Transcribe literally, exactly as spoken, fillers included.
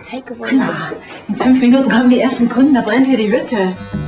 Takeaway. In fünf Minuten kommen die ersten Kunden, da brennt hier die Hütte.